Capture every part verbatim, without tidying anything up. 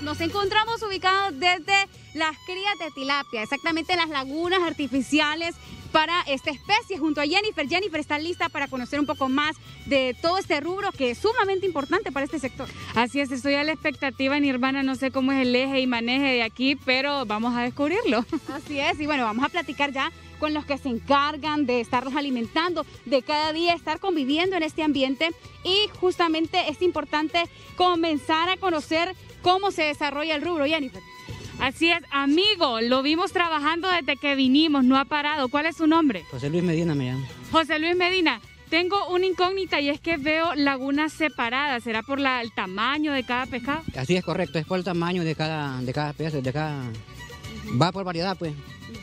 Nos encontramos ubicados desde las crías de tilapia, exactamente en las lagunas artificiales para esta especie, junto a Jennifer. Jennifer está lista para conocer un poco más de todo este rubro que es sumamente importante para este sector. Así es, estoy a la expectativa, Nirvana, no sé cómo es el eje y maneje de aquí, pero vamos a descubrirlo. Así es, y bueno, vamos a platicar ya con los que se encargan de estarlos alimentando, de cada día estar conviviendo en este ambiente, y justamente es importante comenzar a conocer cómo se desarrolla el rubro, Jennifer. Así es, amigo, lo vimos trabajando desde que vinimos, no ha parado. ¿Cuál es su nombre? José Luis Medina me llamo. José Luis Medina, tengo una incógnita y es que veo lagunas separadas. ¿Será por la, el tamaño de cada pescado? Así es, correcto, es por el tamaño de cada, de cada pez, de cada... Va por variedad, pues.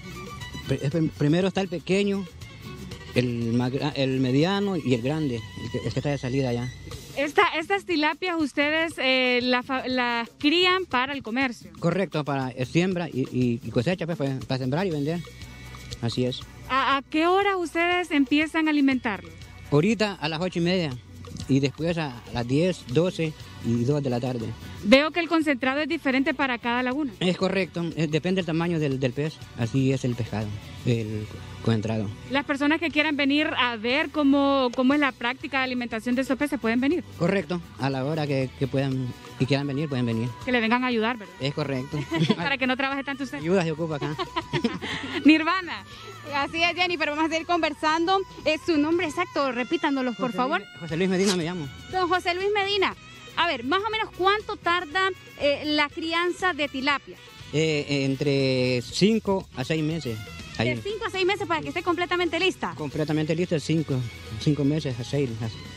Primero está el pequeño, el, más, el mediano y el grande, el que, el que está de salida ya. Esta, estas tilapias ustedes eh, las la crían para el comercio. Correcto, para siembra y, y, y cosecha, pues, pues, para sembrar y vender. Así es. ¿A, a qué hora ustedes empiezan a alimentarlos? Ahorita a las ocho y media y después a las diez, doce y dos de la tarde. Veo que el concentrado es diferente para cada laguna. Es correcto, es, depende del tamaño del, del pez, así es el pescado, el concentrado. Las personas que quieran venir a ver cómo, cómo es la práctica de alimentación de estos peces pueden venir. Correcto, a la hora que, que puedan y quieran venir, pueden venir. Que le vengan a ayudar, ¿verdad? Es correcto. Para que no trabaje tanto usted. Ayuda se ocupa acá. Nirvana. Así es, Jennifer, vamos a seguir conversando. Eh, su nombre exacto, repítanos, por José favor. Luis, José Luis Medina me llamo. Don José Luis Medina, a ver, más o menos cuánto tarda eh, la crianza de tilapia. Eh, eh, entre cinco a seis meses. Ahí. De cinco a seis meses para que esté completamente lista. Completamente lista, cinco meses a seis.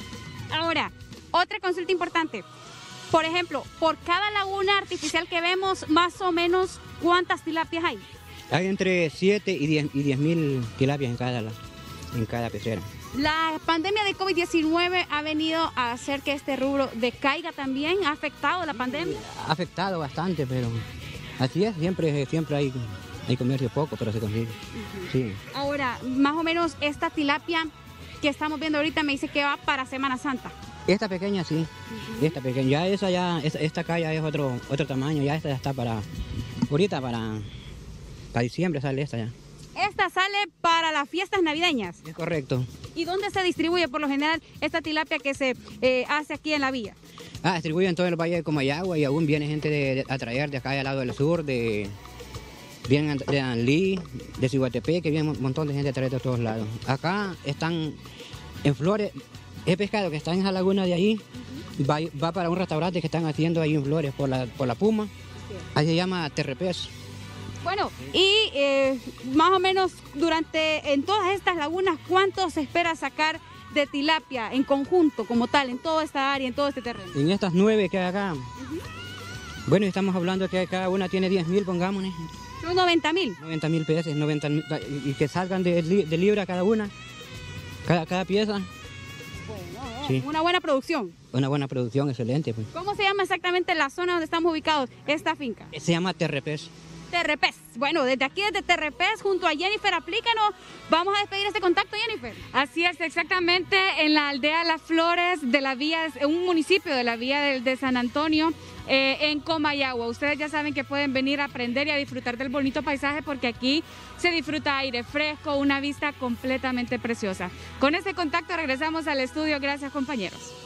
Ahora, otra consulta importante. Por ejemplo, por cada laguna artificial que vemos, más o menos, ¿cuántas tilapias hay? Hay entre siete y diez mil tilapias en cada, en cada pecera. La pandemia de COVID diecinueve ha venido a hacer que este rubro decaiga también. ¿Ha afectado la pandemia? Ha afectado bastante, pero así es, siempre, siempre hay, hay comercio poco, pero se consigue. Uh-huh. Sí. Ahora, más o menos esta tilapia que estamos viendo ahorita me dice que va para Semana Santa. Esta pequeña sí, uh-huh. Esta pequeña, ya esa ya, esta, esta acá ya es otro, otro tamaño, ya esta ya está para, ahorita para, para diciembre sale esta ya. Esta sale para las fiestas navideñas. Es correcto. ¿Y dónde se distribuye por lo general esta tilapia que se eh, hace aquí en la villa? Ah, distribuye en todo el valle de Comayagua y aún viene gente de, de, a traer de acá al lado del sur, de, vienen de Anlí, de Ciguatepec, que viene un montón de gente a traer de todos lados. Acá están en Flores, es pescado que está en esa laguna de ahí, uh-huh. va, va para un restaurante que están haciendo ahí en Flores por la, por la Puma, ahí se llama Terrepés. Bueno, y eh, más o menos durante, en todas estas lagunas, ¿cuánto se espera sacar de tilapia en conjunto, como tal, en toda esta área, en todo este terreno? En estas nueve que hay acá, uh-huh. Bueno, estamos hablando que cada una tiene diez mil, pongámonos. Son noventa mil. noventa mil peces, noventa mil, y que salgan de, de libra cada una, cada, cada pieza. Bueno, sí. Una buena producción. Una buena producción, excelente. Pues. ¿Cómo se llama exactamente la zona donde estamos ubicados, esta finca? Se llama Terrepés. Terrepés. Bueno, desde aquí, desde Terrepés, junto a Jennifer, aplícanos. Vamos a despedir este contacto, Jennifer. Así es, exactamente, en la aldea Las Flores de la vía, un municipio de la vía de, de San Antonio, eh, en Comayagua. Ustedes ya saben que pueden venir a aprender y a disfrutar del bonito paisaje porque aquí se disfruta aire fresco, una vista completamente preciosa. Con este contacto regresamos al estudio. Gracias, compañeros.